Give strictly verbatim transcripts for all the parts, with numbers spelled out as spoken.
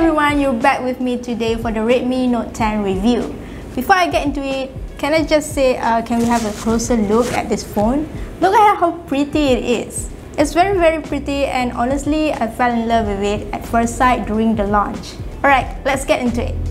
everyone, you're back with me today for the Redmi Note ten review. Before I get into it, can I just say, uh, can we have a closer look at this phone? Look at how pretty it is. It's very very pretty, and honestly, I fell in love with it at first sight during the launch. Alright, let's get into it.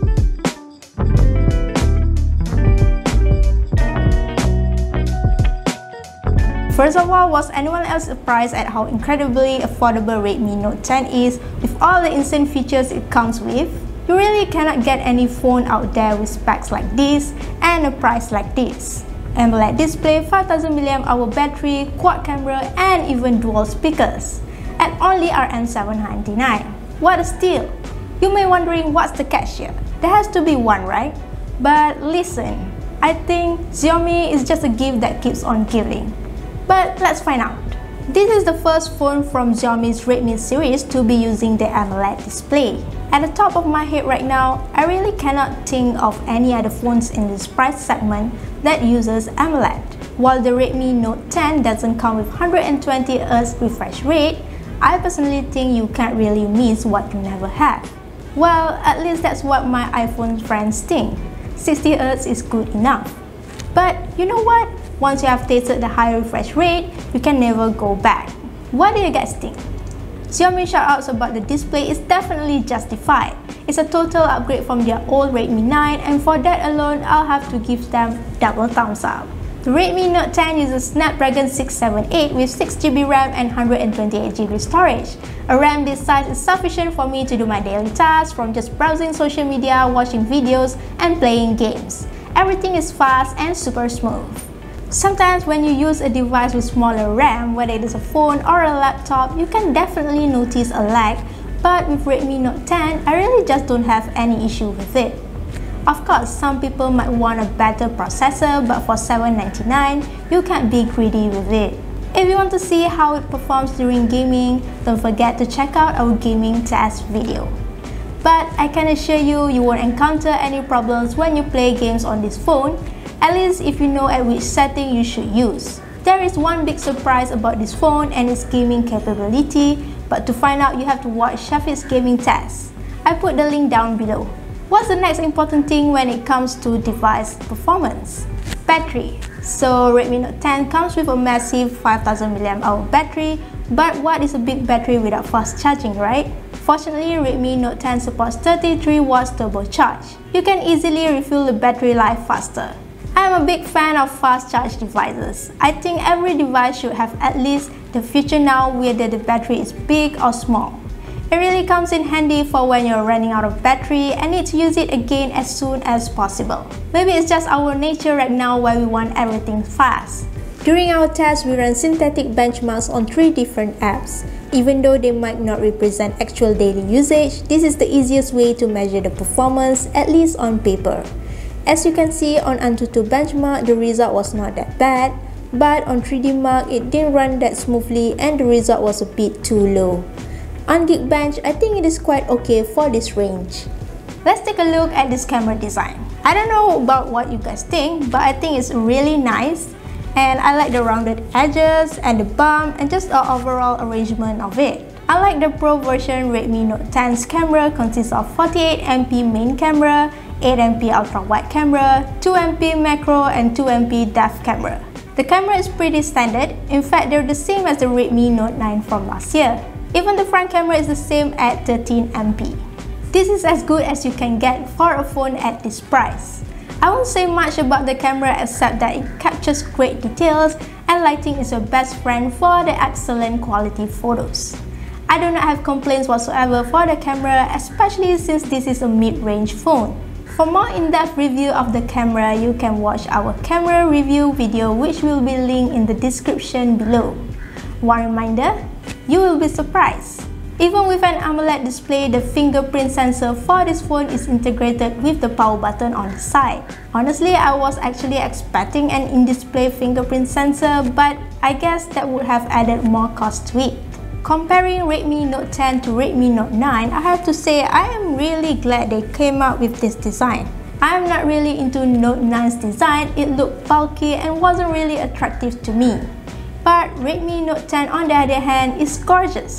First of all, was anyone else surprised at how incredibly affordable Redmi Note ten is with all the insane features it comes with? You really cannot get any phone out there with specs like this and a price like this. AMOLED display, five thousand milliamp hour battery, quad camera, and even dual speakers at only R M seven ninety-nine. What a steal! You may wondering what's the catch here. There has to be one, right? But listen, I think Xiaomi is just a gift that keeps on giving. But let's find out. This is the first phone from Xiaomi's Redmi series to be using the AMOLED display. At the top of my head right now, I really cannot think of any other phones in this price segment that uses AMOLED. While the Redmi Note ten doesn't come with one hundred twenty hertz refresh rate, I personally think you can't really miss what you never have. Well, at least that's what my iPhone friends think. sixty hertz is good enough. But you know what? Once you have tasted the high refresh rate, you can never go back. What do you guys think? Xiaomi shoutouts about the display is definitely justified. It's a total upgrade from their old Redmi nine, and for that alone, I'll have to give them double thumbs up. The Redmi Note ten uses Snapdragon six seventy-eight with six G B RAM and one hundred twenty-eight G B storage. A RAM this size is sufficient for me to do my daily tasks, from just browsing social media, watching videos, and playing games. Everything is fast and super smooth. Sometimes when you use a device with smaller RAM, whether it is a phone or a laptop, you can definitely notice a lag, but with Redmi Note ten, I really just don't have any issue with it. Of course, some people might want a better processor, but for seven ninety-nine, you can't be greedy with it. If you want to see how it performs during gaming, don't forget to check out our gaming test video. But I can assure you, you won't encounter any problems when you play games on this phone, at least if you know at which setting you should use. There is one big surprise about this phone and its gaming capability, but to find out you have to watch Shafiq's gaming test. I put the link down below. What's the next important thing when it comes to device performance? Battery. So Redmi Note ten comes with a massive five thousand milliamp hour battery, but what is a big battery without fast charging, right? Fortunately, Redmi Note ten supports thirty-three watts turbocharge. You can easily refill the battery life faster. I am a big fan of fast charge devices. I think every device should have at least the feature now whether the battery is big or small. It really comes in handy for when you're running out of battery and need to use it again as soon as possible. Maybe it's just our nature right now where we want everything fast. During our test, we ran synthetic benchmarks on three different apps. Even though they might not represent actual daily usage, this is the easiest way to measure the performance, at least on paper. As you can see on Antutu benchmark, the result was not that bad, but on three D Mark, it didn't run that smoothly and the result was a bit too low. On Geekbench, I think it is quite okay for this range. Let's take a look at this camera design. I don't know about what you guys think, but I think it's really nice, and I like the rounded edges and the bump and just the overall arrangement of it. Unlike the Pro version, Redmi Note ten's camera consists of forty-eight megapixel main camera, eight megapixel ultra-wide camera, two megapixel macro, and two megapixel depth camera. The camera is pretty standard. In fact, they're the same as the Redmi Note nine from last year. Even the front camera is the same at thirteen megapixel. This is as good as you can get for a phone at this price. I won't say much about the camera except that it captures great details and lighting is your best friend for the excellent quality photos. I do not have complaints whatsoever for the camera, especially since this is a mid-range phone. For more in-depth review of the camera, you can watch our camera review video, which will be linked in the description below. One reminder, you will be surprised. Even with an AMOLED display, the fingerprint sensor for this phone is integrated with the power button on the side. Honestly, I was actually expecting an in-display fingerprint sensor, but I guess that would have added more cost to it. Comparing Redmi Note ten to Redmi Note nine, I have to say I am really glad they came up with this design. I am not really into Note nine's design. It looked bulky and wasn't really attractive to me. But Redmi Note ten on the other hand is gorgeous.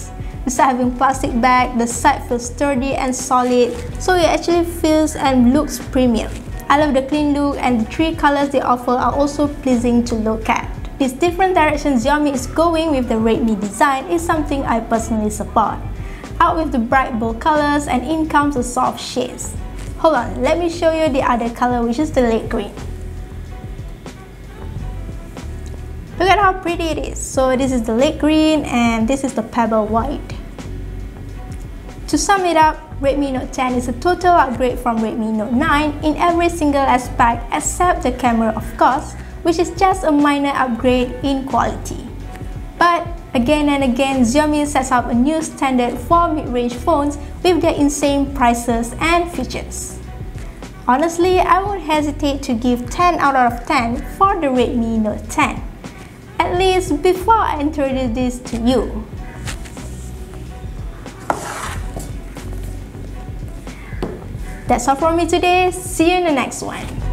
Instead of having plastic back, the side feels sturdy and solid, so it actually feels and looks premium. I love the clean look, and the three colors they offer are also pleasing to look at. This different direction Xiaomi is going with the Redmi design is something I personally support. Out with the bright bold colors, and in comes the soft shades. Hold on, let me show you the other color, which is the lake green. Look at how pretty it is. So this is the lake green and this is the pebble white. To sum it up, Redmi Note ten is a total upgrade from Redmi Note nine in every single aspect except the camera, of course, which is just a minor upgrade in quality. But again and again, Xiaomi sets up a new standard for mid-range phones with their insane prices and features. Honestly, I won't hesitate to give ten out of ten for the Redmi Note ten. At least before I introduce this to you. That's all from me today. See you in the next one.